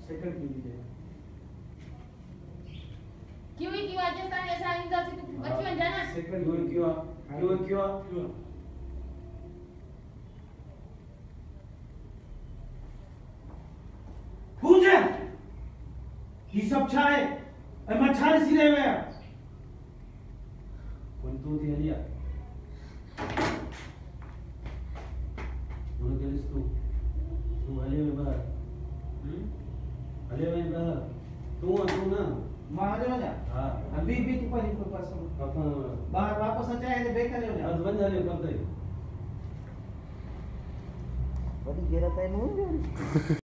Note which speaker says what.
Speaker 1: second क्यों दिले
Speaker 2: क्यों ही क्यों राजस्थान ऐसा इंदर से तू बच्ची बन जाना
Speaker 1: सेकंड
Speaker 3: क्यों पूजा ये सब छाए अरे मच्छर सी रहे हुए
Speaker 1: कौन तू थी हलिया उन्हें कह तू हलिया में बाहर हलिया में बाहर तू ना
Speaker 3: महाजन हो जा
Speaker 1: हाँ
Speaker 3: अभी भी तू पर इनको पास
Speaker 1: अपन
Speaker 3: बाहर वापस आ जाए तो बेकार हो जा
Speaker 1: बस बन जाने कब तक
Speaker 3: बड़ी गिरता है मुंह